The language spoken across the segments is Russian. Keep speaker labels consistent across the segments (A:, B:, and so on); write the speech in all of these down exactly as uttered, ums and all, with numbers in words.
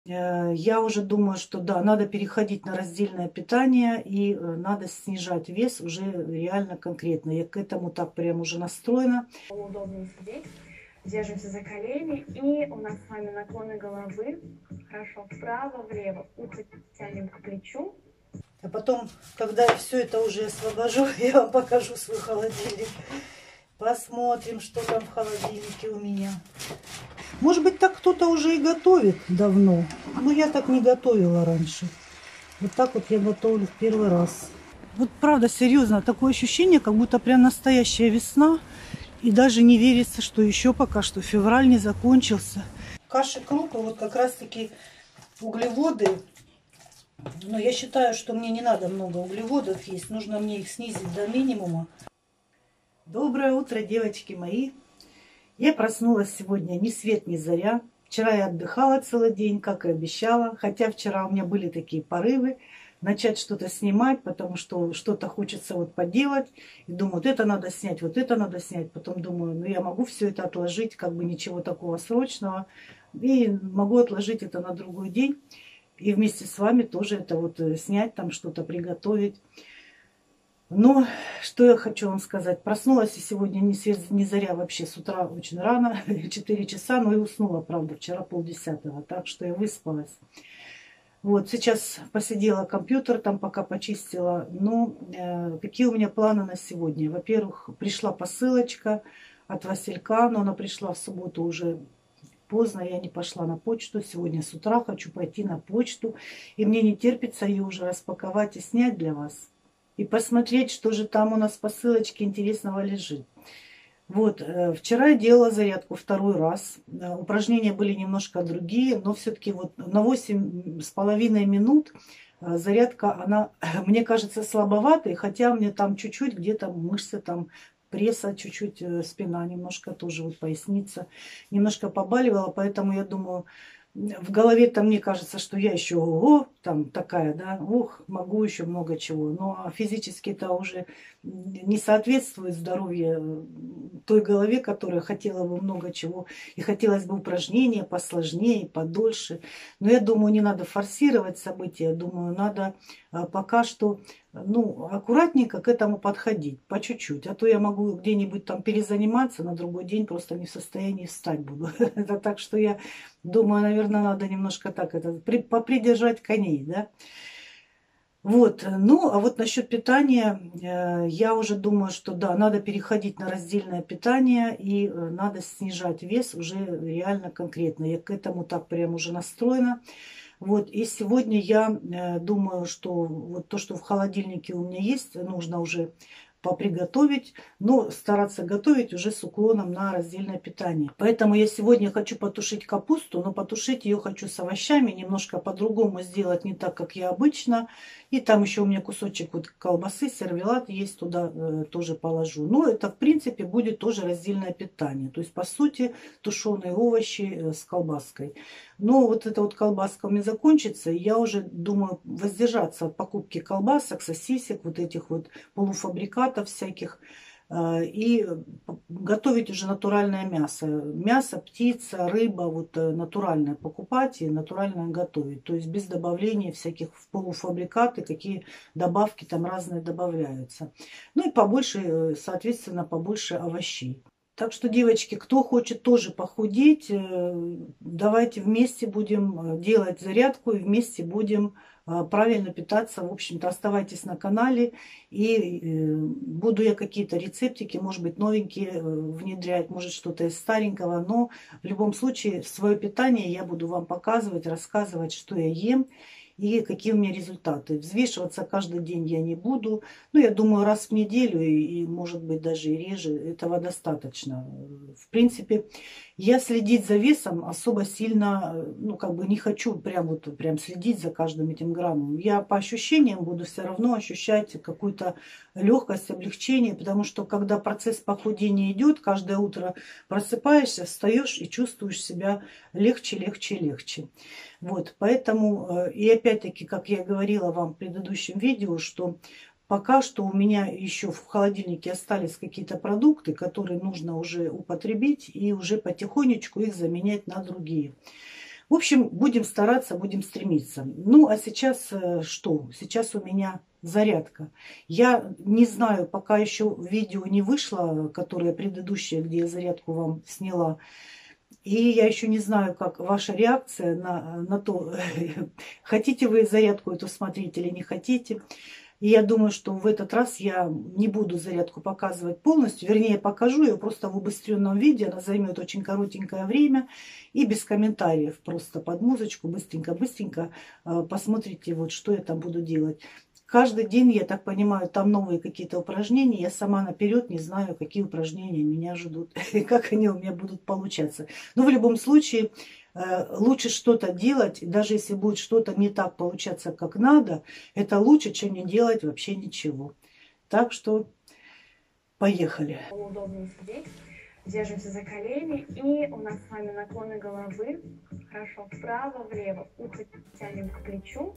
A: Э, Я уже думаю, что да, надо переходить на раздельное питание и э, надо снижать вес уже реально конкретно. Я к этому так прям уже настроена.
B: Удобнее сидеть. Держимся за колени. И у нас с вами наклоны головы. Хорошо. Вправо-влево. Ухо тянем к плечу.
A: А потом, когда я все это уже освобожу, я вам покажу свой холодильник. Посмотрим, что там в холодильнике у меня. Может быть, так кто-то уже и готовит давно. Но я так не готовила раньше. Вот так вот я готовлю в первый раз. Вот правда, серьезно, такое ощущение, как будто прям настоящая весна. И даже не верится, что еще пока что февраль не закончился. Каши, крупы, вот как раз таки углеводы. Но я считаю, что мне не надо много углеводов есть. Нужно мне их снизить до минимума. Доброе утро, девочки мои. Я проснулась сегодня ни свет, ни заря. Вчера я отдыхала целый день, как и обещала. Хотя вчера у меня были такие порывы начать что-то снимать, потому что что-то хочется вот поделать. И думаю, вот это надо снять, вот это надо снять. Потом думаю, ну я могу все это отложить, как бы ничего такого срочного. И могу отложить это на другой день. И вместе с вами тоже это вот снять, там что-то приготовить. Но что я хочу вам сказать. Проснулась я сегодня ни свет, ни заря вообще с утра очень рано, четыре часа, но и уснула, правда, вчера полдесятого, так что я выспалась. Вот, сейчас посидела компьютер, там пока почистила. Ну, э, какие у меня планы на сегодня? Во-первых, пришла посылочка от Василька, но она пришла в субботу уже поздно, я не пошла на почту. Сегодня с утра хочу пойти на почту, и мне не терпится ее уже распаковать и снять для вас. И посмотреть, что же там у нас в посылочке интересного лежит. Вот, э, вчера я делала зарядку второй раз. Э, упражнения были немножко другие, но все-таки вот на восемь с половиной минут э, зарядка, она, мне кажется, слабоватой, хотя мне там чуть-чуть, где-то мышцы там пресса, чуть-чуть э, спина, немножко тоже вот поясница, немножко побаливала, поэтому я думаю, в голове-то мне кажется, что я еще о, там такая, да, ох, могу еще много чего. Но физически это уже не соответствует здоровью той голове, которая хотела бы много чего. И хотелось бы упражнения посложнее, подольше. Но я думаю, не надо форсировать события. Я думаю, надо пока что ну, аккуратненько к этому подходить, по чуть-чуть. А то я могу где-нибудь там перезаниматься, на другой день просто не в состоянии встать буду. Это так что я думаю, наверное, надо немножко так это попридержать коней, да. Вот, ну, а вот насчет питания, э, я уже думаю, что да, надо переходить на раздельное питание и э, надо снижать вес уже реально конкретно. Я к этому так прям уже настроена. Вот, и сегодня я э, думаю, что вот то, что в холодильнике у меня есть, нужно уже поприготовить, но стараться готовить уже с уклоном на раздельное питание. Поэтому я сегодня хочу потушить капусту, но потушить ее хочу с овощами, немножко по-другому сделать, не так, как я обычно. И там еще у меня кусочек вот колбасы, сервелат есть, туда э, тоже положу. Но это, в принципе, будет тоже раздельное питание. То есть, по сути, тушеные овощи э, с колбаской. Но вот эта вот колбаска у меня закончится, и я уже думаю воздержаться от покупки колбасок, сосисек, вот этих вот полуфабрикатов всяких. И готовить уже натуральное мясо. Мясо, птица, рыба, вот натуральное покупать и натуральное готовить. То есть без добавления всяких полуфабрикаты, какие добавки там разные добавляются. Ну и побольше, соответственно, побольше овощей. Так что, девочки, кто хочет тоже похудеть, давайте вместе будем делать зарядку и вместе будем правильно питаться. В общем-то, оставайтесь на канале. И буду я какие-то рецептики, может быть, новенькие внедрять, может, что-то из старенького. Но в любом случае, свое питание я буду вам показывать, рассказывать, что я ем и какие у меня результаты. Взвешиваться каждый день я не буду. Ну, я думаю, раз в неделю и, и может быть, даже и реже. Этого достаточно. В принципе, я следить за весом особо сильно, ну, как бы не хочу прям вот прям следить за каждым этим граммом. Я по ощущениям буду все равно ощущать какую-то легкость, облегчение, потому что когда процесс похудения идет, каждое утро просыпаешься, встаешь и чувствуешь себя легче, легче, легче. Вот, поэтому, и опять-таки, как я говорила вам в предыдущем видео, что пока что у меня еще в холодильнике остались какие-то продукты, которые нужно уже употребить и уже потихонечку их заменять на другие. В общем, будем стараться, будем стремиться. Ну, а сейчас что? Сейчас у меня зарядка. Я не знаю, пока еще видео не вышло, которое предыдущее, где я зарядку вам сняла. И я еще не знаю, как ваша реакция на, на то, хотите вы зарядку эту смотреть или не хотите. И я думаю, что в этот раз я не буду зарядку показывать полностью. Вернее, покажу ее просто в убыстренном виде. Она займет очень коротенькое время. И без комментариев. Просто под музычку быстренько-быстренько посмотрите, вот, что я там буду делать. Каждый день, я так понимаю, там новые какие-то упражнения. Я сама наперед не знаю, какие упражнения меня ждут. И как они у меня будут получаться. Но в любом случае, лучше что-то делать, даже если будет что-то не так получаться, как надо, это лучше, чем не делать вообще ничего. Так что поехали.
B: Удобно сидеть. Держимся за колени. И у нас с вами наклоны головы. Хорошо. Вправо-влево. Ухо тянем к плечу.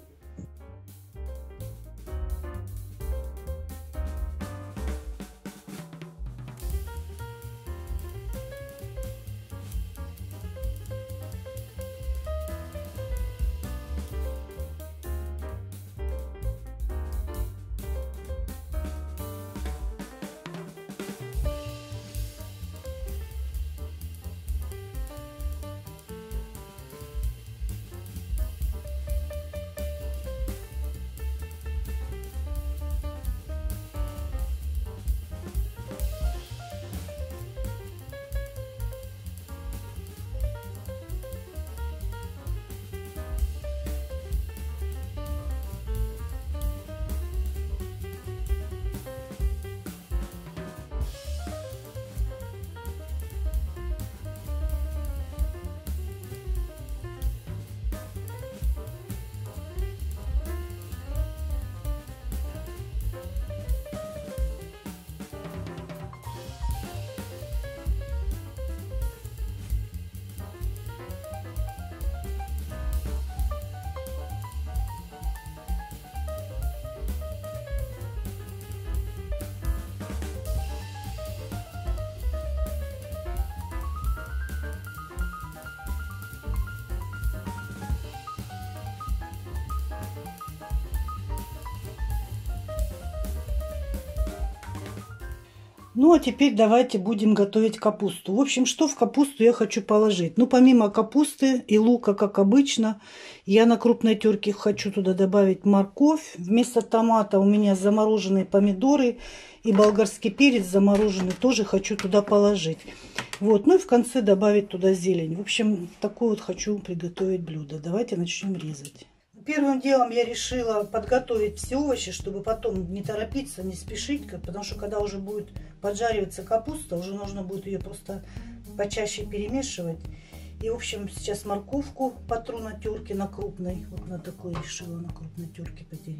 A: Ну, а теперь давайте будем готовить капусту. В общем, что в капусту я хочу положить? Ну, помимо капусты и лука, как обычно, я на крупной терке хочу туда добавить морковь. Вместо томата у меня замороженные помидоры и болгарский перец замороженный тоже хочу туда положить. Вот, ну и в конце добавить туда зелень. В общем, такое вот хочу приготовить блюдо. Давайте начнем резать. Первым делом я решила подготовить все овощи, чтобы потом не торопиться, не спешить, потому что когда уже будет поджариваться капуста, уже нужно будет ее просто почаще перемешивать. И, в общем, сейчас морковку потру на терке, на крупной. Вот на такой решила на крупной терке потереть.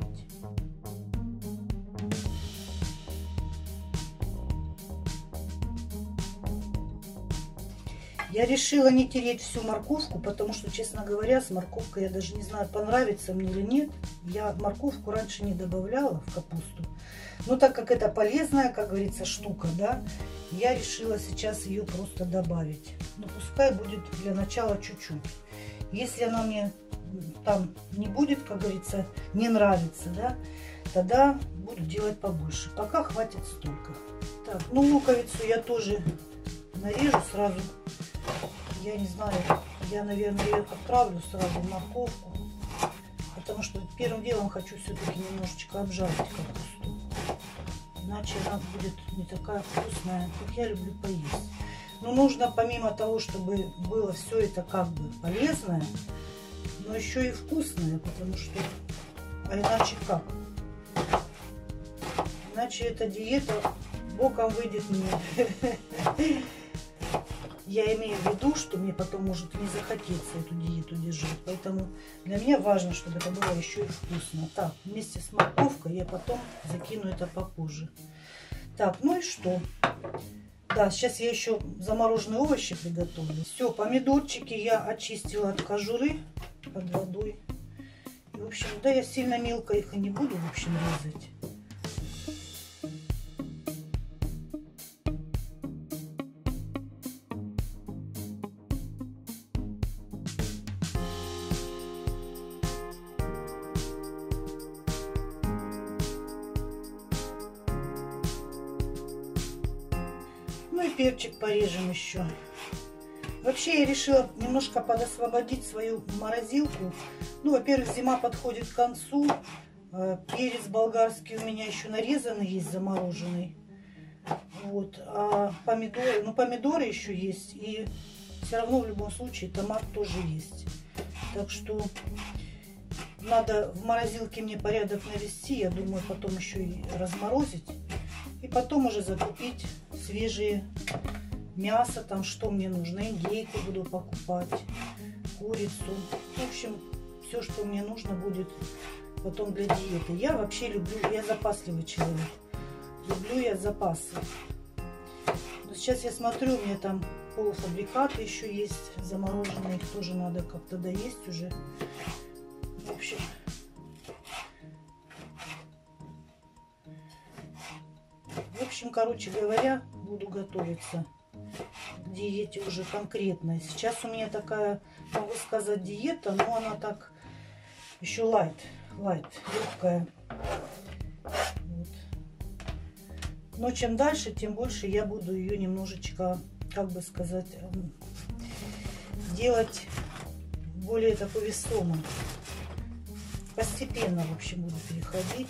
A: Я решила не тереть всю морковку, потому что, честно говоря, с морковкой я даже не знаю, понравится мне или нет. Я морковку раньше не добавляла в капусту. Но так как это полезная, как говорится, штука, да, я решила сейчас ее просто добавить. Ну, пускай будет для начала чуть-чуть. Если она мне там не будет, как говорится, не нравится, да, тогда буду делать побольше. Пока хватит столько. Так, ну луковицу я тоже нарежу сразу. Я не знаю, я, наверное, ее отправлю сразу в морковку, потому что первым делом хочу все-таки немножечко обжарить капусту. Иначе она будет не такая вкусная, как я люблю поесть. Но нужно, помимо того, чтобы было все это как бы полезное, но еще и вкусное, потому что, а иначе как? Иначе эта диета боком выйдет мне. Я имею в виду, что мне потом может не захотеться эту диету держать. Поэтому для меня важно, чтобы это было еще и вкусно. Так, вместе с морковкой я потом закину это попозже. Так, ну и что? Да, сейчас я еще замороженные овощи приготовлю. Все, помидорчики я очистила от кожуры под водой. И, в общем, да, я сильно мелко их и не буду, в общем, резать. Ну и перчик порежем еще. Вообще я решила немножко подосвободить свою морозилку. Ну, во-первых, зима подходит к концу. Перец болгарский у меня еще нарезанный есть, замороженный. Вот. А помидоры, ну помидоры еще есть. И все равно в любом случае томат тоже есть. Так что надо в морозилке мне порядок навести. Я думаю, потом еще и разморозить. И потом уже закупить свежие мясо, там что мне нужно. Индейку буду покупать, курицу. В общем, все, что мне нужно будет потом для диеты. Я вообще люблю, я запасливый человек. Люблю я запасы. Но сейчас я смотрю, у меня там полуфабрикаты еще есть замороженные. Их тоже надо как-то доесть уже. В общем... В общем, короче говоря, буду готовиться к диете уже конкретно. Сейчас у меня такая, могу сказать, диета, но она так еще лайт, лайт, легкая. Вот. Но чем дальше, тем больше я буду ее немножечко, как бы сказать, делать более такой весомой. Постепенно, в общем, буду переходить.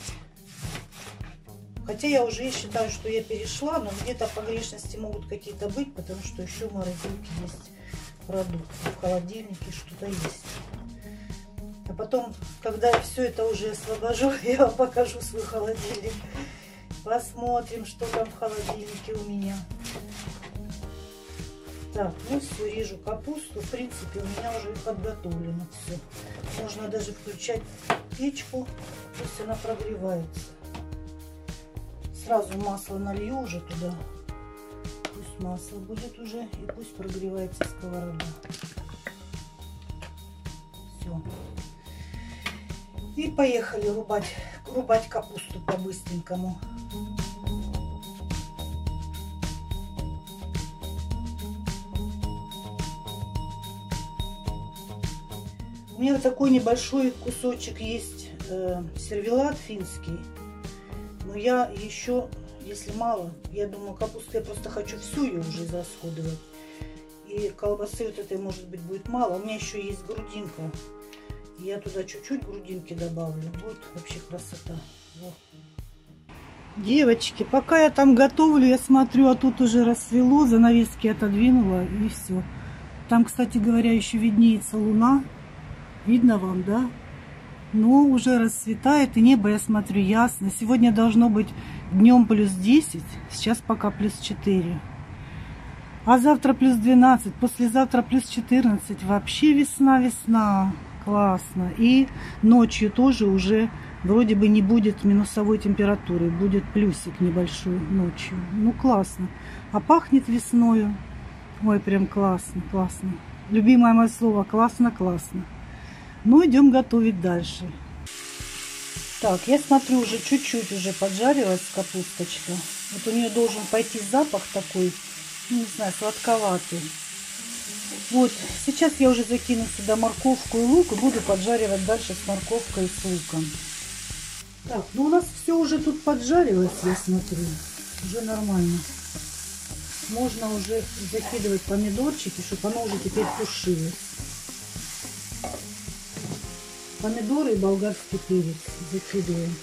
A: Хотя я уже считаю, что я перешла, но где-то погрешности могут какие-то быть, потому что еще в морозилке есть продукты, в холодильнике что-то есть. А потом, когда я все это уже освобожу, я вам покажу свой холодильник. Посмотрим, что там в холодильнике у меня. Так, ну все, режу капусту. В принципе, у меня уже подготовлено все. Можно даже включать печку, пусть она прогревается. Сразу масло налью уже туда. Пусть масло будет уже и пусть прогревается сковорода. Все. И поехали рубать, рубать капусту по-быстренькому. У меня вот такой небольшой кусочек есть э, сервелат финский. Но я еще, если мало, я думаю, капусту я просто хочу всю ее уже израсходовать. И колбасы вот этой, может быть, будет мало. У меня еще есть грудинка. Я туда чуть-чуть грудинки добавлю. Будет вообще красота. Вот. Девочки, пока я там готовлю, я смотрю, а тут уже рассвело. Занавески отодвинула и все. Там, кстати говоря, еще виднеется луна. Видно вам, да? Но уже расцветает, и небо, я смотрю, ясно. Сегодня должно быть днем плюс десять, сейчас пока плюс четыре. А завтра плюс двенадцать, послезавтра плюс четырнадцать. Вообще весна-весна. Классно. И ночью тоже уже вроде бы не будет минусовой температуры. Будет плюсик небольшой ночью. Ну, классно. А пахнет весною. Ой, прям классно, классно. Любимое мое слово. Классно, классно. Ну, идем готовить дальше. Так, я смотрю, уже чуть-чуть уже поджарилась капусточка. Вот у нее должен пойти запах такой, ну, не знаю, сладковатый. Вот, сейчас я уже закину сюда морковку и лук и буду поджаривать дальше с морковкой и с луком. Так, ну у нас все уже тут поджарилось, я смотрю. Уже нормально. Можно уже закидывать помидорчики, чтобы оно уже теперь тушилось. Помидоры и болгарский перец закидываем.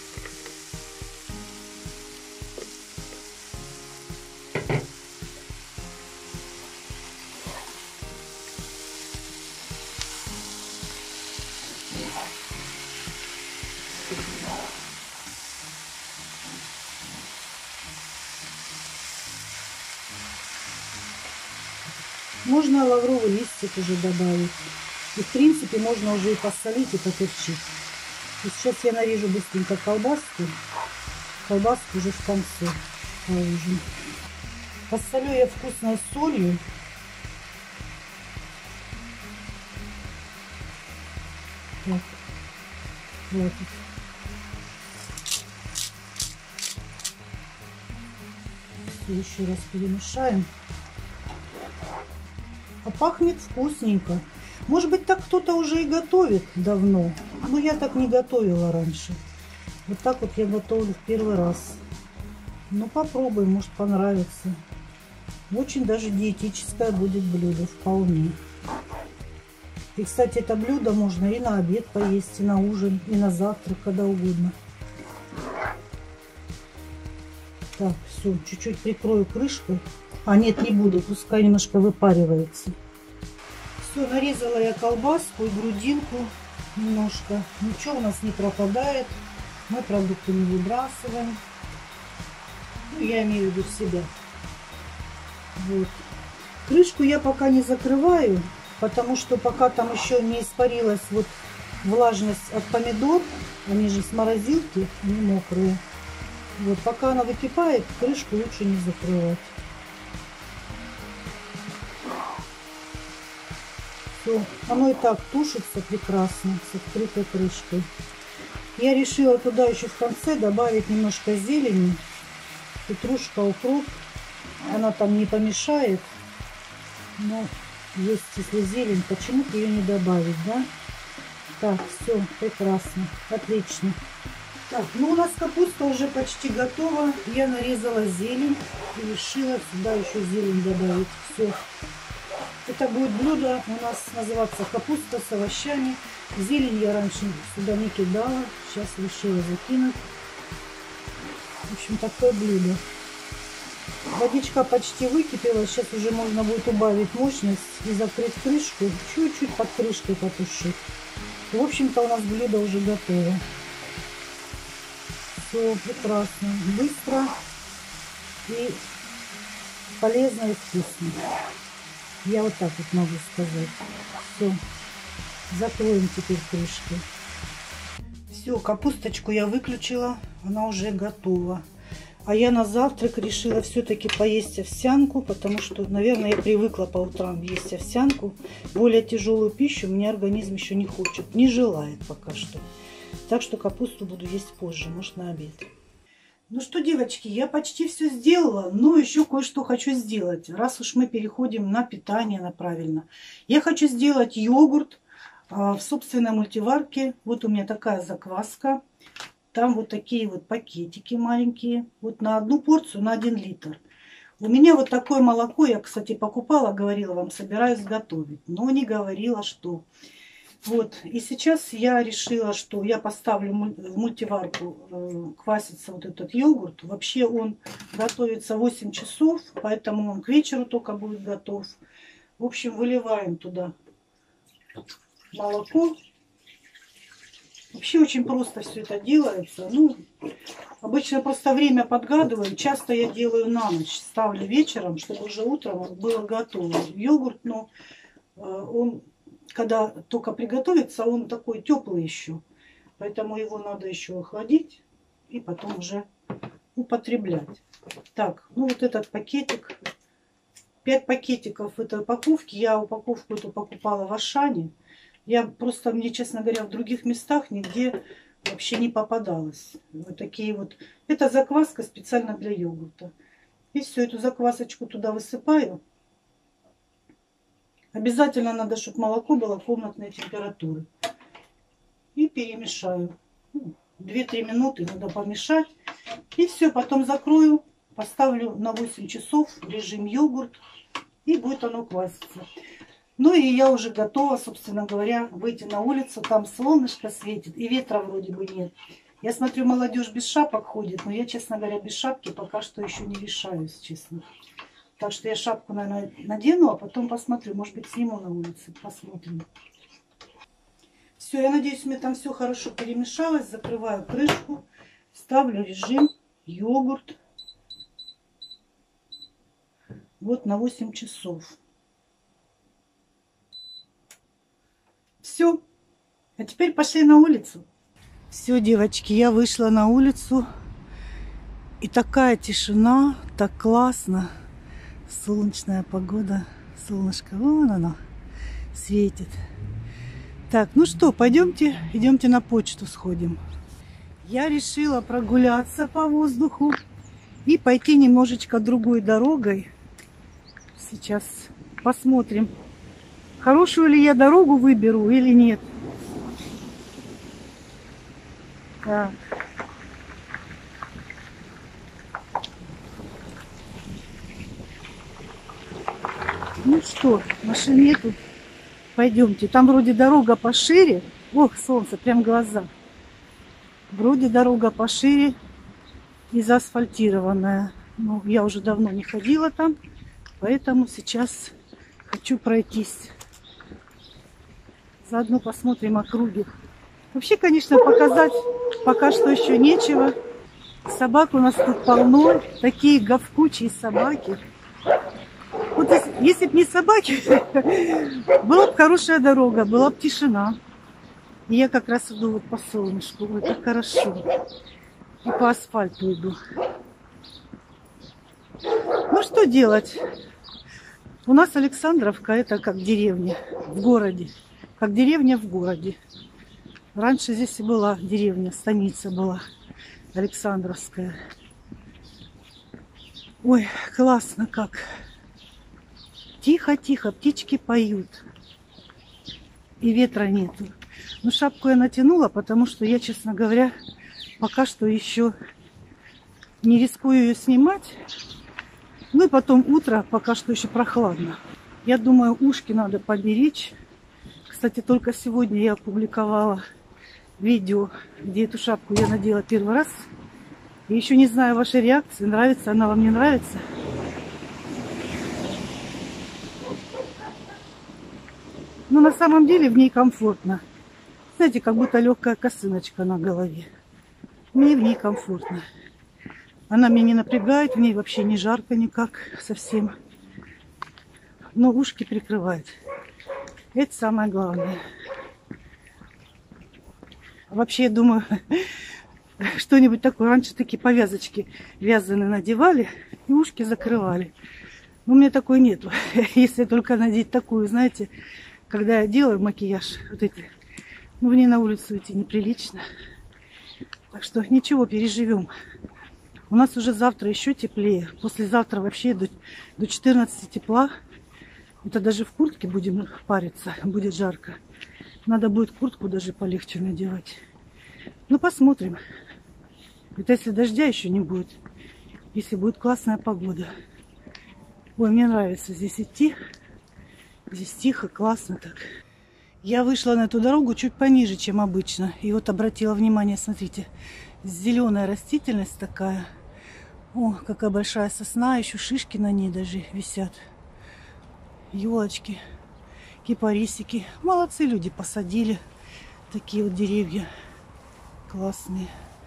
A: Можно лавровый листик уже добавить. И в принципе можно уже и посолить, и поперчить. И сейчас я нарежу быстренько колбаску. Колбаску уже в конце положим. Посолю я вкусной солью. Так, вот. Все еще раз перемешаем. А пахнет вкусненько. Может быть, так кто-то уже и готовит давно. Но я так не готовила раньше. Вот так вот я готовлю в первый раз. Ну, попробуем, может понравится. Очень даже диетическое будет блюдо, вполне. И, кстати, это блюдо можно и на обед поесть, и на ужин, и на завтрак, когда угодно. Так, все, чуть-чуть прикрою крышкой. А нет, не буду, пускай немножко выпаривается. Все, нарезала я колбаску и грудинку немножко. Ничего у нас не пропадает. Мы продукты не выбрасываем. Ну, я имею в виду себя. Вот. Крышку я пока не закрываю, потому что пока там еще не испарилась вот влажность от помидор, они же с морозилки, они мокрые. Вот, пока она выкипает, крышку лучше не закрывать. Все, оно и так тушится прекрасно с открытой крышкой. Я решила туда еще в конце добавить немножко зелени, петрушка, укроп. Она там не помешает, но есть, если зелень, почему-то ее не добавить, да? Так, все, прекрасно, отлично. Так, ну у нас капуста уже почти готова. Я нарезала зелень и решила сюда еще зелень добавить. Все. Это будет блюдо у нас называться капуста с овощами. Зелень я раньше сюда не кидала. Сейчас решила закинуть. В общем, такое блюдо. Водичка почти выкипела. Сейчас уже можно будет убавить мощность и закрыть крышку. Чуть-чуть под крышкой потушить. В общем-то, у нас блюдо уже готово. Все прекрасно. Быстро и полезно и вкусно. Я вот так вот могу сказать. Все. Закроем теперь крышкой. Все, капусточку я выключила. Она уже готова. А я на завтрак решила все-таки поесть овсянку, потому что, наверное, я привыкла по утрам есть овсянку. Более тяжелую пищу у меня организм еще не хочет, не желает пока что. Так что капусту буду есть позже, может, на обед. Ну что, девочки, я почти все сделала, но еще кое-что хочу сделать. Раз уж мы переходим на питание, на правильно. Я хочу сделать йогурт в собственной мультиварке. Вот у меня такая закваска. Там вот такие вот пакетики маленькие. Вот на одну порцию, на один литр. У меня вот такое молоко, я, кстати, покупала, говорила вам, собираюсь готовить. Но не говорила, что. Вот. И сейчас я решила, что я поставлю в мультиварку кваситься вот этот йогурт. Вообще он готовится восемь часов, поэтому он к вечеру только будет готов. В общем, выливаем туда молоко. Вообще очень просто все это делается. Ну, обычно просто время подгадываю. Часто я делаю на ночь. Ставлю вечером, чтобы уже утром было готово. Йогурт, но он, когда только приготовится, он такой теплый еще. Поэтому его надо еще охладить и потом уже употреблять. Так, ну вот этот пакетик. пять пакетиков этой упаковки. Я упаковку эту покупала в Ашане. Я просто, мне, честно говоря, в других местах нигде вообще не попадалось. Вот такие вот. Это закваска специально для йогурта. И все, эту заквасочку туда высыпаю. Обязательно надо, чтобы молоко было комнатной температуры. И перемешаю. две-три минуты надо помешать. И все, потом закрою. Поставлю на восемь часов в режим йогурт. И будет оно кваситься. Ну и я уже готова, собственно говоря, выйти на улицу. Там солнышко светит и ветра вроде бы нет. Я смотрю, молодежь без шапок ходит. Но я, честно говоря, без шапки пока что еще не решаюсь, честно. Так что я шапку, наверное, надену, а потом посмотрю. Может быть, сниму на улице. Посмотрим. Все, я надеюсь, у меня там все хорошо перемешалось. Закрываю крышку. Ставлю режим йогурт. Вот на восемь часов. Все. А теперь пошли на улицу. Все, девочки, я вышла на улицу. И такая тишина, так классно. Солнечная погода. Солнышко, вон оно светит. Так, ну что, пойдемте, идемте на почту сходим. Я решила прогуляться по воздуху и пойти немножечко другой дорогой. Сейчас посмотрим, хорошую ли я дорогу выберу или нет. Так. Ну что, машин нету. Пойдемте. Там вроде дорога пошире. Ох, солнце, прям глаза. Вроде дорога пошире и заасфальтированная. Но я уже давно не ходила там, поэтому сейчас хочу пройтись. Заодно посмотрим округи. Вообще, конечно, показать пока что еще нечего. Собак у нас тут полно. Такие говкучие собаки. Вот если, если бы не собаки, была бы хорошая дорога, была бы тишина. И я как раз иду вот по солнышку. Ой, как хорошо. И по асфальту иду. Ну, что делать? У нас Александровка это как деревня в городе. Как деревня в городе. Раньше здесь и была деревня, станица была Александровская. Ой, классно как. Тихо-тихо, птички поют. И ветра нету. Но шапку я натянула, потому что я, честно говоря, пока что еще не рискую ее снимать. Ну и потом утро, пока что еще прохладно. Я думаю, ушки надо поберечь. Кстати, только сегодня я опубликовала видео, где эту шапку я надела первый раз. И еще не знаю вашей реакции, нравится она вам, не нравится. Но на самом деле в ней комфортно. Знаете, как будто легкая косыночка на голове. Мне в ней комфортно. Она меня не напрягает, в ней вообще не жарко никак совсем. Но ушки прикрывает. Это самое главное. Вообще, я думаю, что-нибудь такое. Раньше такие повязочки вязаные надевали и ушки закрывали. Но у меня такой нету. Если только надеть такую, знаете, когда я делаю макияж, вот эти, ну, мне на улицу идти неприлично. Так что ничего, переживем. У нас уже завтра еще теплее. Послезавтра вообще до, до четырнадцати тепла. Это даже в куртке будем париться, будет жарко. Надо будет куртку даже полегче надевать. Ну, посмотрим. Это если дождя еще не будет. Если будет классная погода. Ой, мне нравится здесь идти. Здесь тихо, классно так. Я вышла на эту дорогу чуть пониже, чем обычно. И вот обратила внимание, смотрите, зеленая растительность такая. О, какая большая сосна, еще шишки на ней даже висят. Елочки, кипарисики. Молодцы люди, посадили такие вот деревья классные.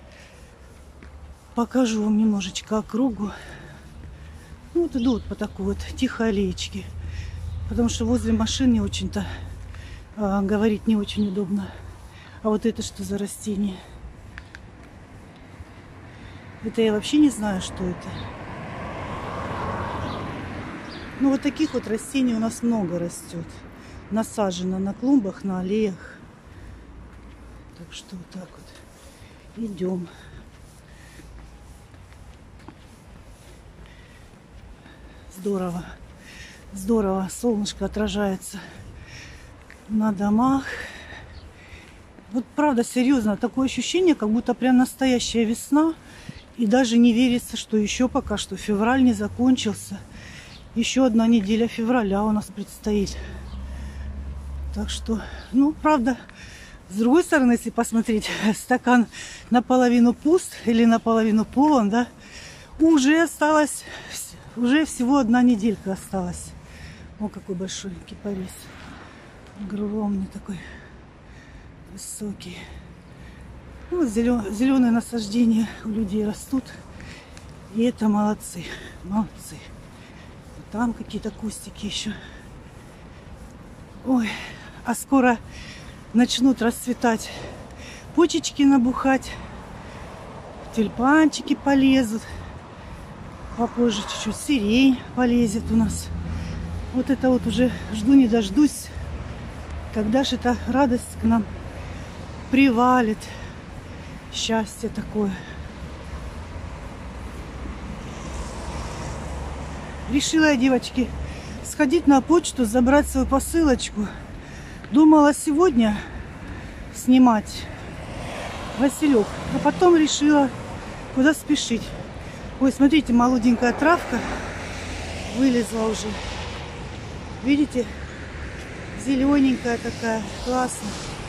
A: Покажу вам немножечко округу. Ну, вот иду вот по такой вот тихой аллеечке. Потому что возле машин не очень-то а, говорить не очень удобно. А вот это что за растение? Это я вообще не знаю, что это. Ну, вот таких вот растений у нас много растет. Насажено на клумбах, на аллеях. Так что вот так вот. Идем. Здорово. Здорово. Солнышко отражается на домах. Вот правда, серьезно, такое ощущение, как будто прям настоящая весна. И даже не верится, что еще пока что февраль не закончился. Еще одна неделя февраля у нас предстоит. Так что, ну, правда, с другой стороны, если посмотреть, стакан наполовину пуст или наполовину полон, да, уже осталось, уже всего одна неделька осталась. О, какой большой кипарис. Огромный такой, высокий. Ну, зеленые насаждения у людей растут. И это молодцы, молодцы. Там какие-то кустики еще. Ой, а скоро начнут расцветать почечки, набухать. Тюльпанчики полезут. Попозже чуть-чуть сирень полезет у нас. Вот это вот уже жду не дождусь, когда же эта радость к нам привалит. Счастье такое. Решила я, девочки, сходить на почту, забрать свою посылочку. Думала сегодня снимать Василек, а потом решила, куда спешить. Ой, смотрите, молоденькая травка вылезла уже. Видите? Зелененькая такая. Классно.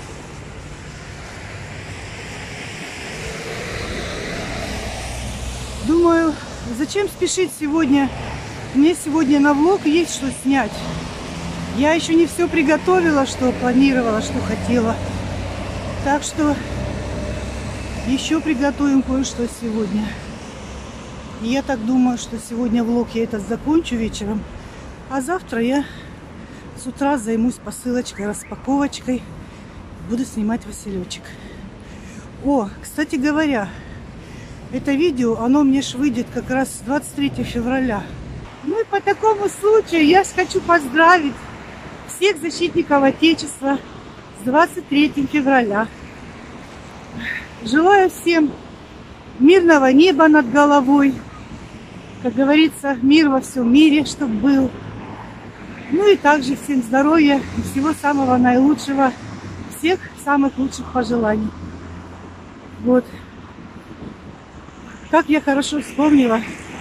A: Думаю, зачем спешить сегодня? Мне сегодня на влог есть что снять. Я еще не все приготовила, что планировала, что хотела. Так что еще приготовим кое-что сегодня. И я так думаю, что сегодня влог я этот закончу вечером. А завтра я с утра займусь посылочкой, распаковочкой. Буду снимать Василечек. О, кстати говоря, это видео, оно мне ж выйдет как раз двадцать третьего февраля. Ну и по такому случаю я хочу поздравить всех защитников Отечества с двадцать третьим февраля. Желаю всем мирного неба над головой. Как говорится, мир во всем мире, чтобы был. Ну и также всем здоровья и всего самого наилучшего. Всех самых лучших пожеланий. Вот. Как я хорошо вспомнила.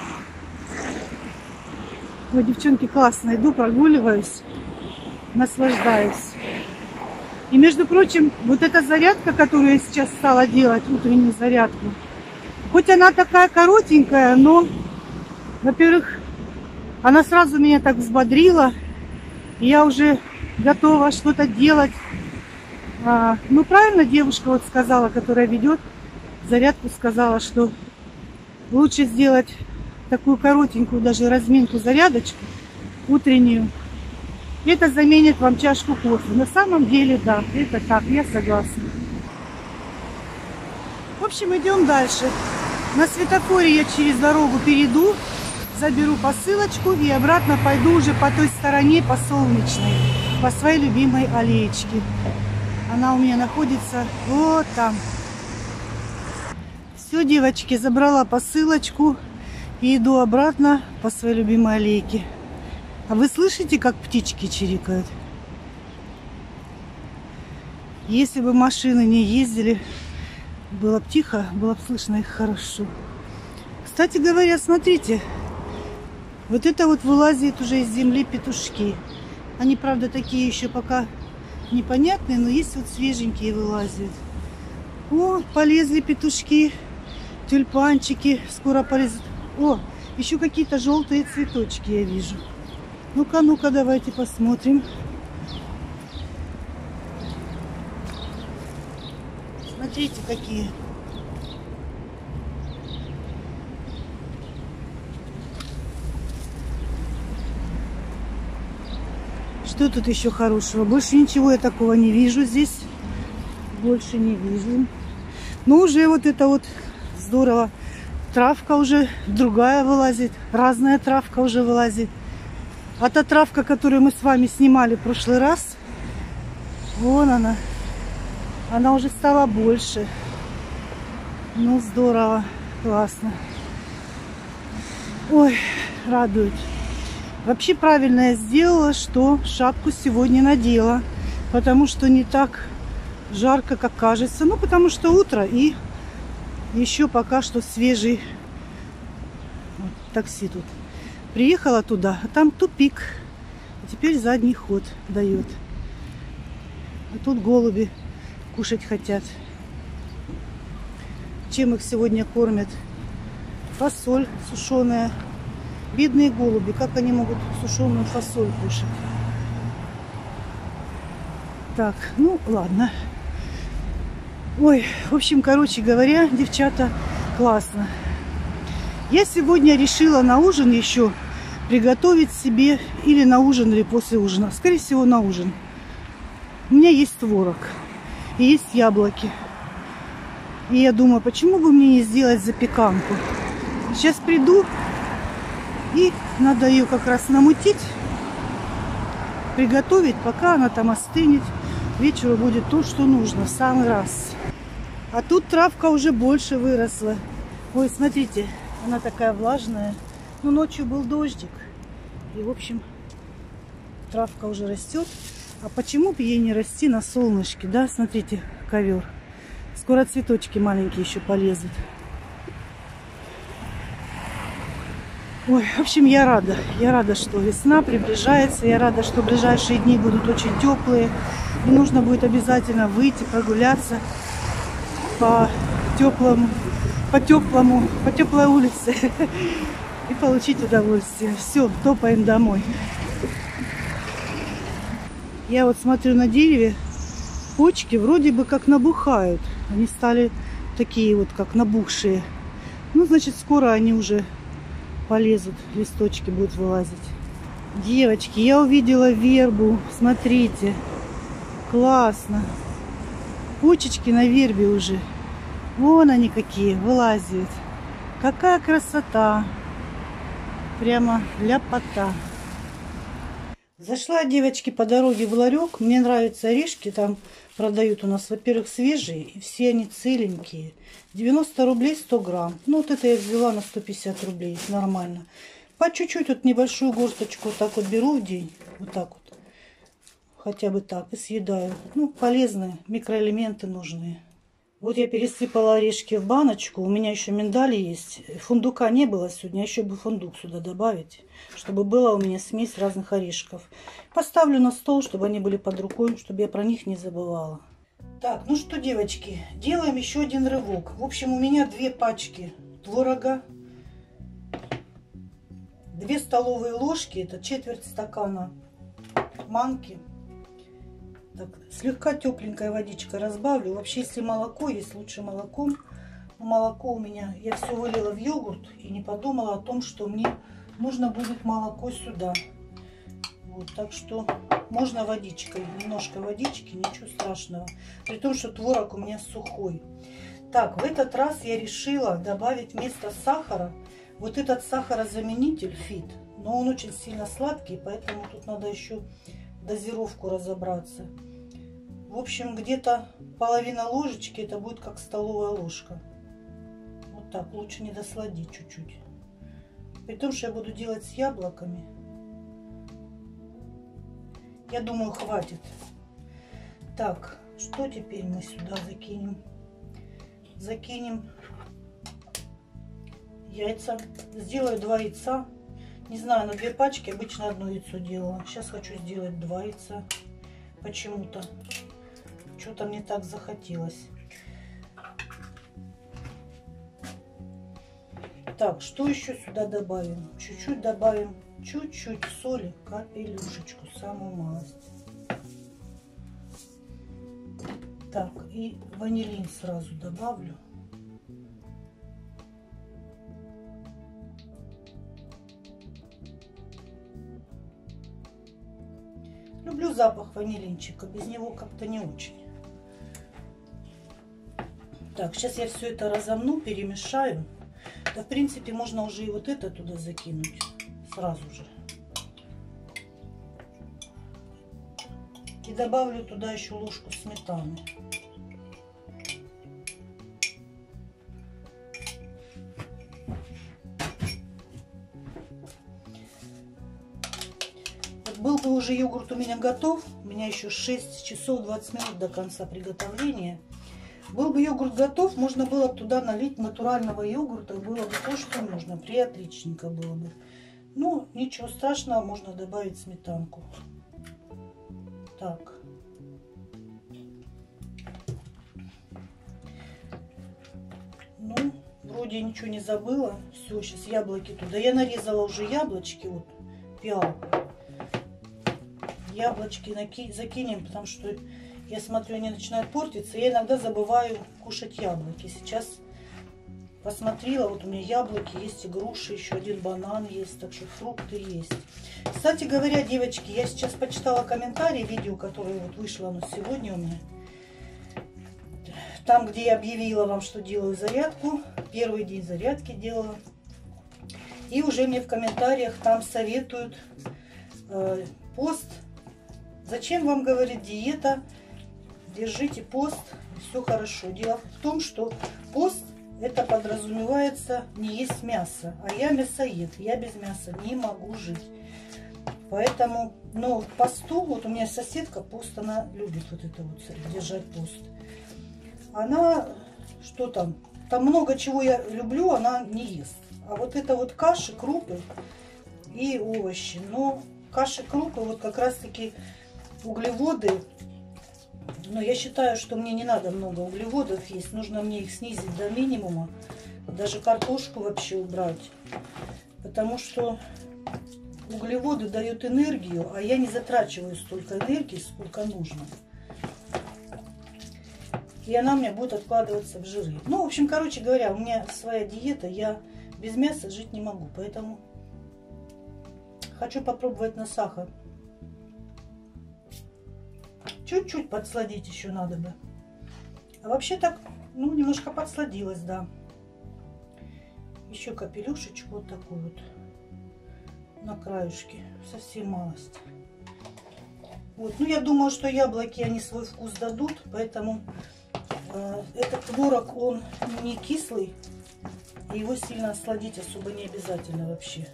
A: Ой, девчонки, классно. Иду, прогуливаюсь, наслаждаюсь. И, между прочим, вот эта зарядка, которую я сейчас стала делать, утреннюю зарядку, хоть она такая коротенькая, но, во-первых, она сразу меня так взбодрила. И я уже готова что-то делать. А, ну, правильно девушка вот сказала, которая ведет зарядку, сказала, что лучше сделать такую коротенькую даже разминку, зарядочку утреннюю. Это заменит вам чашку кофе. На самом деле, да, это так, я согласна. В общем, идем дальше. На светофоре я через дорогу перейду, заберу посылочку и обратно пойду уже по той стороне, по Солнечной, по своей любимой аллеечке. Она у меня находится вот там. Все, девочки, забрала посылочку и иду обратно по своей любимой аллейке. А вы слышите, как птички чирикают? Если бы машины не ездили, было бы тихо, было бы слышно их хорошо. Кстати говоря, смотрите, вот это вот вылазит уже из земли петушки. Они, правда, такие еще пока непонятные, но есть вот свеженькие вылазят. О, полезли петушки, тюльпанчики скоро полезут. О, еще какие-то желтые цветочки я вижу. Ну-ка, ну-ка, давайте посмотрим. Смотрите, какие. Что тут еще хорошего? Больше ничего я такого не вижу здесь. Больше не вижу. Но уже вот это вот здорово. Травка уже другая вылазит. Разная травка уже вылазит. А та травка, которую мы с вами снимали в прошлый раз, вон она. Она уже стала больше. Ну, здорово. Классно. Ой, радует. Вообще правильно я сделала, что шапку сегодня надела. Потому что не так жарко, как кажется. Ну, потому что утро и еще пока что свежий вот, такси тут. Приехала туда, а там тупик. А теперь задний ход дает. А тут голуби кушать хотят. Чем их сегодня кормят? Фасоль сушеная. Бедные голуби, как они могут сушеную фасоль кушать? Так, ну ладно. Ой, в общем, короче говоря, девчата, классно. Я сегодня решила на ужин еще приготовить себе, или на ужин, или после ужина. Скорее всего, на ужин. У меня есть творог и есть яблоки. И я думаю, почему бы мне не сделать запеканку? Сейчас приду, и надо ее как раз намутить, приготовить, пока она там остынет. Вечеру будет то, что нужно, в самый раз. А тут травка уже больше выросла. Ой, смотрите, она такая влажная. Но ночью был дождик. И, в общем, травка уже растет. А почему бы ей не расти на солнышке, да? Смотрите, ковер. Скоро цветочки маленькие еще полезут. Ой, в общем, я рада. Я рада, что весна приближается. Я рада, что ближайшие дни будут очень теплые. И нужно будет обязательно выйти, прогуляться по теплому, по теплому, по теплой улице и получить удовольствие. Все, топаем домой. Я вот смотрю на дереве, почки вроде бы как набухают. Они стали такие вот, как набухшие. Ну, значит, скоро они уже полезут, листочки будут вылазить. Девочки, я увидела вербу. Смотрите, классно. Почечки на вербе уже. Вон они какие, вылазят. Какая красота. Прямо ляпота. Зашла, девочки, по дороге в ларек. Мне нравятся орешки. Там продают у нас, во-первых, свежие. И все они целенькие. девяносто рублей сто грамм. Ну, вот это я взяла на сто пятьдесят рублей. Нормально. По чуть-чуть, вот небольшую горсточку вот так вот беру в день. Вот так вот. Хотя бы так. И съедаю. Ну, полезные. Микроэлементы нужные. Вот я пересыпала орешки в баночку. У меня еще миндаль есть. Фундука не было сегодня. Еще бы фундук сюда добавить. Чтобы была у меня смесь разных орешков. Поставлю на стол, чтобы они были под рукой. Чтобы я про них не забывала. Так, ну что, девочки. Делаем еще один рывок. В общем, у меня две пачки творога. Две столовые ложки. Это четверть стакана манки. Так, слегка тепленькая водичка разбавлю. Вообще, если молоко есть, лучше молоком. Но молоко у меня, я все вылила в йогурт и не подумала о том, что мне нужно будет молоко сюда. Вот, так что можно водичкой, немножко водички, ничего страшного. При том, что творог у меня сухой. Так, в этот раз я решила добавить вместо сахара вот этот сахарозаменитель Фит. Но он очень сильно сладкий, поэтому тут надо еще дозировку разобраться. В общем, где-то половина ложечки, это будет как столовая ложка. Вот так, лучше не досладить чуть-чуть. При том, что я буду делать с яблоками. Я думаю, хватит. Так, что теперь мы сюда закинем? Закинем яйца. Сделаю два яйца. Не знаю, на две пачки обычно одно яйцо делала. Сейчас хочу сделать два яйца. Почему-то. Что-то мне так захотелось. Так, что еще сюда добавим? Чуть-чуть добавим. Чуть-чуть соли. Капелюшечку. Самую малость. Так, и ванилин сразу добавлю. Люблю запах ванилинчика, без него как-то не очень. Так, сейчас я все это разомну, перемешаю. Да, в принципе, можно уже и вот это туда закинуть сразу же. И добавлю туда еще ложку сметаны. Был бы уже йогурт у меня готов. У меня еще шесть часов двадцать минут до конца приготовления. Был бы йогурт готов, можно было бы туда налить натурального йогурта. Было бы то, что нужно. Приотличненько было бы. Ну, ничего страшного, можно добавить сметанку. Так. Ну, вроде ничего не забыла. Все, сейчас яблоки туда. Я нарезала уже яблочки. Вот, пиалку. Яблочки закинем, потому что я смотрю, они начинают портиться. Я иногда забываю кушать яблоки. Сейчас посмотрела, вот у меня яблоки есть, и груши, еще один банан есть, так что фрукты есть. Кстати говоря, девочки, я сейчас почитала комментарии, видео, которое вот вышло оно сегодня у меня. Там, где я объявила вам, что делаю зарядку. Первый день зарядки делала. И уже мне в комментариях там советуют э, пост. Зачем вам, говорит, диета? Держите пост, все хорошо. Дело в том, что пост это подразумевается не есть мясо. А я мясоед, я без мяса не могу жить. Поэтому, но к посту, вот у меня соседка пост, она любит вот это вот держать пост. Она, что там, там много чего я люблю, она не ест. А вот это вот каши, крупы и овощи. Но каши, крупы, вот как раз таки углеводы. Но я считаю, что мне не надо много углеводов есть. Нужно мне их снизить до минимума. Даже картошку вообще убрать. Потому что углеводы дают энергию, а я не затрачиваю столько энергии, сколько нужно. И она у меня будет откладываться в жиры. Ну, в общем, короче говоря, у меня своя диета. Я без мяса жить не могу. Поэтому хочу попробовать на сахар. Чуть-чуть подсладить еще надо бы. А вообще так, ну, немножко подсладилась, да. Еще капелюшечку вот такую вот на краюшке. Совсем малость. Вот. Ну, я думаю, что яблоки, они свой вкус дадут. Поэтому э, этот творог, он не кислый. И его сильно сладить особо не обязательно вообще.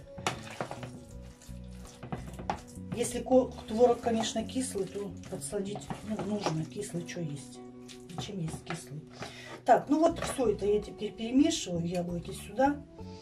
A: Если творог, конечно, кислый, то подсладить, ну, нужно. Кислый что есть? Чем есть кислый? Так, ну вот все это я теперь перемешиваю. Яблоки сюда.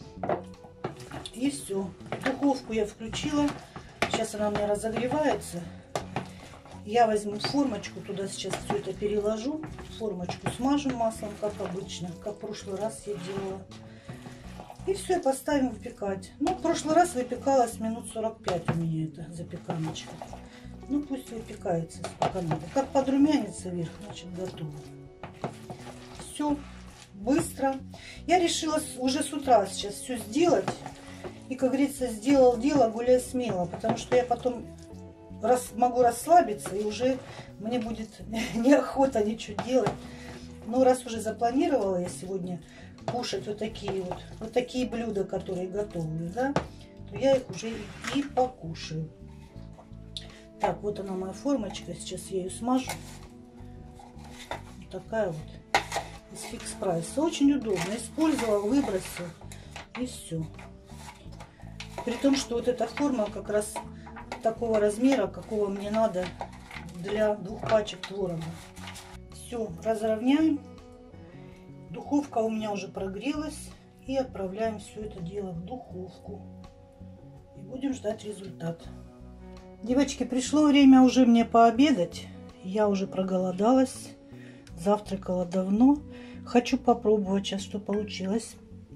A: И все. Духовку я включила. Сейчас она у меня разогревается. Я возьму формочку, туда сейчас все это переложу. Формочку смажу маслом, как обычно, как в прошлый раз я делала. И все, и поставим выпекать. Ну, в прошлый раз выпекалась минут сорок пять у меня эта запеканочка. Ну, пусть выпекается сколько надо. Как подрумянится вверх, значит, готово. Все, быстро. Я решила уже с утра сейчас все сделать. И, как говорится, сделал дело, гуляй смело. Потому что я потом рас, могу расслабиться, и уже мне будет неохота ничего делать. Но раз уже запланировала я сегодня кушать вот такие вот, вот такие блюда, которые готовлю, да, то я их уже и, и покушаю. Так, вот она моя формочка, сейчас я ее смажу. Вот такая вот из фикс прайса. Очень удобно. Использовала, выбросил и все. При том, что вот эта форма как раз такого размера, какого мне надо для двух пачек творога. Все, разровняем. Духовка у меня уже прогрелась. И отправляем все это дело в духовку. И будем ждать результат. Девочки, пришло время уже мне пообедать. Я уже проголодалась. Завтракала давно. Хочу попробовать сейчас, что получилось.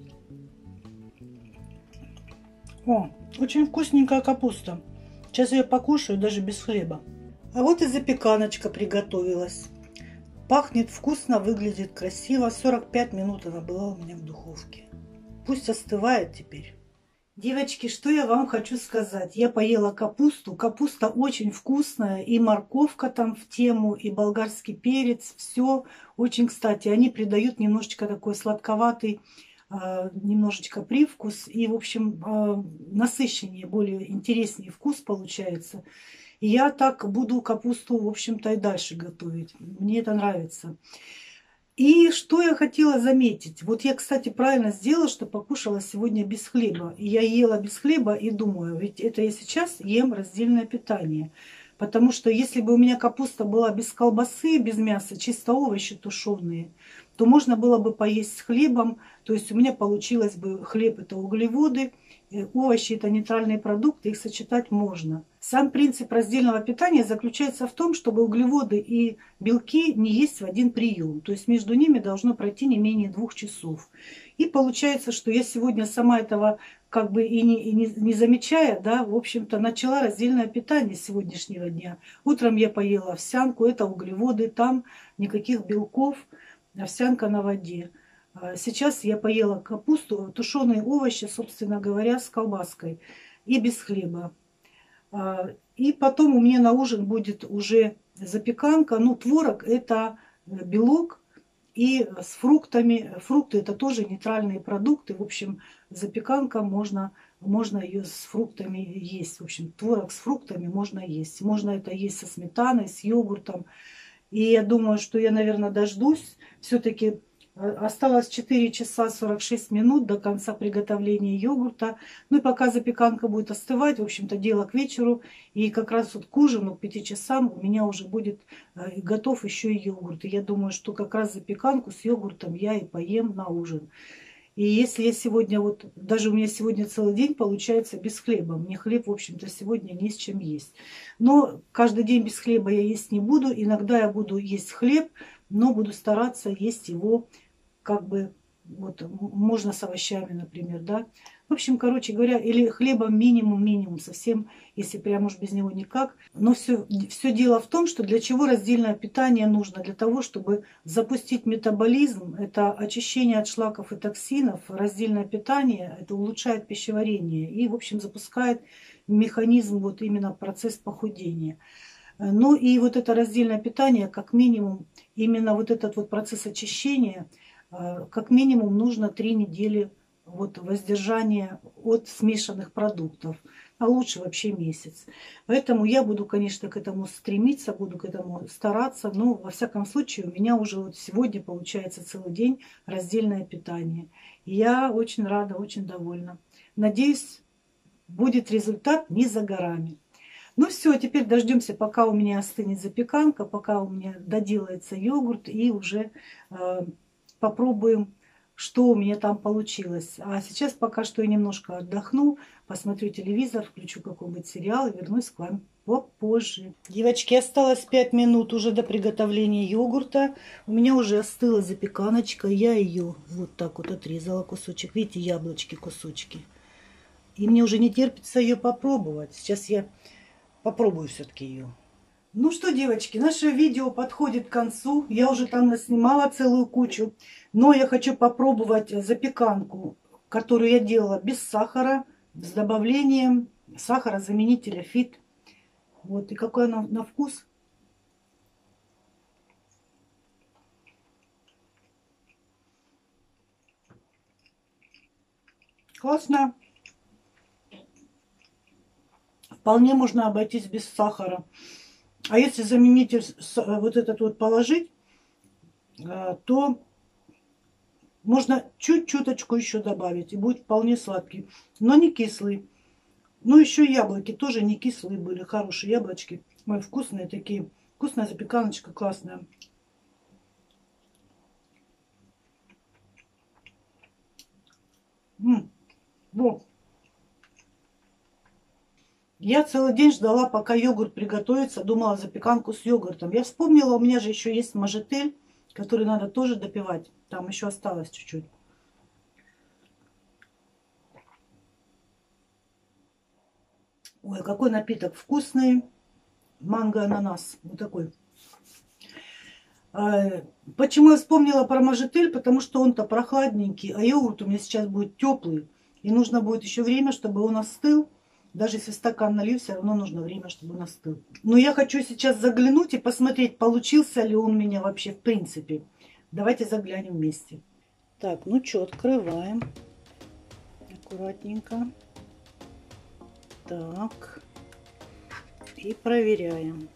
A: О, очень вкусненькая капуста. Сейчас я покушаю даже без хлеба. А вот и запеканочка приготовилась. Пахнет вкусно, выглядит красиво. сорок пять минут она была у меня в духовке. Пусть остывает теперь. Девочки, что я вам хочу сказать. Я поела капусту. Капуста очень вкусная. И морковка там в тему, и болгарский перец. Все очень кстати. Они придают немножечко такой сладковатый, э, немножечко привкус. И, в общем, э, насыщеннее, более интереснее вкус получается. И я так буду капусту, в общем-то, и дальше готовить. Мне это нравится. И что я хотела заметить. Вот я, кстати, правильно сделала, что покушала сегодня без хлеба. И я ела без хлеба и думаю, ведь это я сейчас ем раздельное питание. Потому что если бы у меня капуста была без колбасы, без мяса, чисто овощи тушеные, то можно было бы поесть с хлебом. То есть у меня получилось бы хлеб — это углеводы, овощи — это нейтральные продукты, их сочетать можно. Сам принцип раздельного питания заключается в том, чтобы углеводы и белки не есть в один прием. То есть между ними должно пройти не менее двух часов. И получается, что я сегодня сама этого как бы и не, и не, не замечая, да, в общем-то, начала раздельное питание с сегодняшнего дня. Утром я поела овсянку, это углеводы, там никаких белков, овсянка на воде. Сейчас я поела капусту, тушеные овощи, собственно говоря, с колбаской и без хлеба. И потом у меня на ужин будет уже запеканка. Ну, творог — это белок, и с фруктами. Фрукты — это тоже нейтральные продукты. В общем, запеканка можно, можно ее с фруктами есть. В общем, творог с фруктами можно есть. Можно это есть со сметаной, с йогуртом. И я думаю, что я, наверное, дождусь. Все-таки осталось четыре часа сорок шесть минут до конца приготовления йогурта. Ну и пока запеканка будет остывать, в общем-то, дело к вечеру. И как раз вот к ужину, к пяти часам у меня уже будет готов еще и йогурт. И я думаю, что как раз запеканку с йогуртом я и поем на ужин. И если я сегодня, вот даже у меня сегодня целый день получается без хлеба. Мне хлеб, в общем-то, сегодня не с чем есть. Но каждый день без хлеба я есть не буду. Иногда я буду есть хлеб, но буду стараться есть его как бы, вот, можно с овощами, например, да. В общем, короче говоря, или хлебом минимум-минимум, совсем, если прям уж без него никак. Но все, все дело в том, что для чего раздельное питание нужно? Для того, чтобы запустить метаболизм, это очищение от шлаков и токсинов. Раздельное питание, это улучшает пищеварение и, в общем, запускает механизм, вот именно процесс похудения. Ну и вот это раздельное питание, как минимум, именно вот этот вот процесс очищения, как минимум нужно три недели вот воздержания от смешанных продуктов, а лучше вообще месяц. Поэтому я буду, конечно, к этому стремиться, буду к этому стараться, но во всяком случае у меня уже вот сегодня получается целый день раздельное питание. И я очень рада, очень довольна. Надеюсь, будет результат не за горами. Ну все, теперь дождемся, пока у меня остынет запеканка, пока у меня доделается йогурт, и уже э, попробуем, что у меня там получилось. А сейчас пока что я немножко отдохну, посмотрю телевизор, включу какой-нибудь сериал и вернусь к вам попозже. Девочки, осталось пять минут уже до приготовления йогурта. У меня уже остыла запеканочка. Я ее вот так вот отрезала кусочек. Видите, яблочки, кусочки. И мне уже не терпится ее попробовать. Сейчас я попробую все-таки ее. Ну что, девочки, наше видео подходит к концу. Я уже там наснимала целую кучу. Но я хочу попробовать запеканку, которую я делала без сахара, с добавлением сахарозаменителя Фит. Вот, и какой она на вкус. Классно. Вполне можно обойтись без сахара. А если заменитель вот этот вот положить, то можно чуть-чуточку еще добавить. И будет вполне сладкий. Но не кислый. Ну еще яблоки тоже не кислые были. Хорошие яблочки. Ой, вкусные такие. Вкусная запеканочка, классная. М-м, вот. Я целый день ждала, пока йогурт приготовится. Думала запеканку с йогуртом. Я вспомнила, у меня же еще есть мажетель, который надо тоже допивать. Там еще осталось чуть-чуть. Ой, какой напиток вкусный. Манго-ананас. Вот такой. Почему я вспомнила про мажетель? Потому что он-то прохладненький, а йогурт у меня сейчас будет теплый. И нужно будет еще время, чтобы он остыл. Даже если стакан налью, все равно нужно время, чтобы он остыл. Но я хочу сейчас заглянуть и посмотреть, получился ли он у меня вообще в принципе. Давайте заглянем вместе. Так, ну что, открываем. Аккуратненько. Так. И проверяем.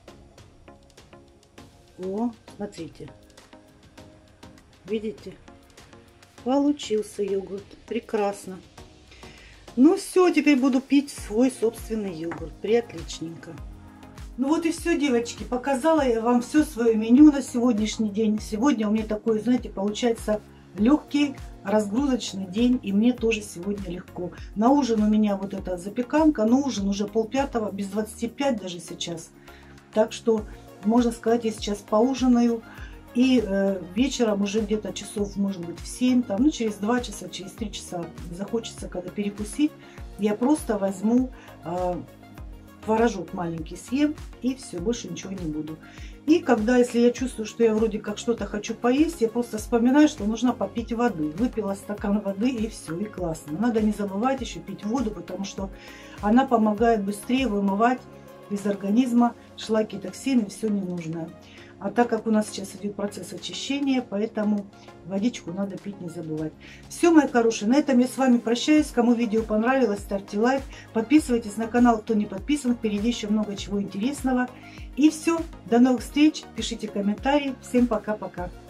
A: О, смотрите. Видите? Получился йогурт. Прекрасно. Ну все, теперь буду пить свой собственный йогурт. Приотличненько. Ну вот и все, девочки. Показала я вам все свое меню на сегодняшний день. Сегодня у меня такой, знаете, получается легкий разгрузочный день. И мне тоже сегодня легко. На ужин у меня вот эта запеканка. Но ужин уже полпятого, без двадцати пяти даже сейчас. Так что, можно сказать, я сейчас поужинаю. И э, вечером уже где-то часов, может быть, в семь, там, ну, через два часа, через три часа захочется, когда перекусить, я просто возьму э, творожок маленький съем, и все, больше ничего не буду. И когда, если я чувствую, что я вроде как что-то хочу поесть, я просто вспоминаю, что нужно попить воды. Выпила стакан воды, и все, и классно. Надо не забывать еще пить воду, потому что она помогает быстрее вымывать из организма шлаки, токсины, все ненужное. А так как у нас сейчас идет процесс очищения, поэтому водичку надо пить не забывать. Все, мои хорошие, на этом я с вами прощаюсь. Кому видео понравилось, ставьте лайк. Подписывайтесь на канал, кто не подписан. Впереди еще много чего интересного. И все, до новых встреч. Пишите комментарии. Всем пока-пока.